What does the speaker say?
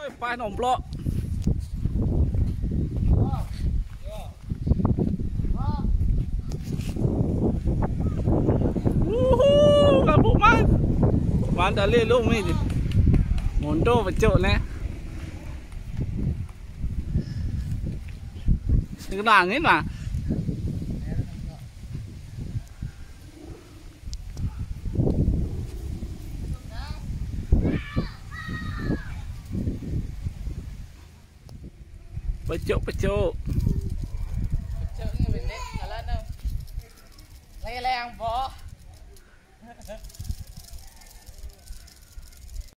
Pai nomplok. Kabuk man. Man dah le lung ni. Mondo becok ni. Kenang ni lah. Pecuk. Pecuk ni pendek jalan tu. Leng-leng boh.